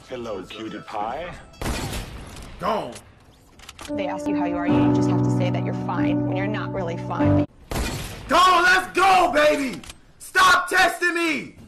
Hello, cutie pie. Gone. They ask you how you are, you just have to say that you're fine when you're not really fine. Go, let's go, baby! Stop testing me!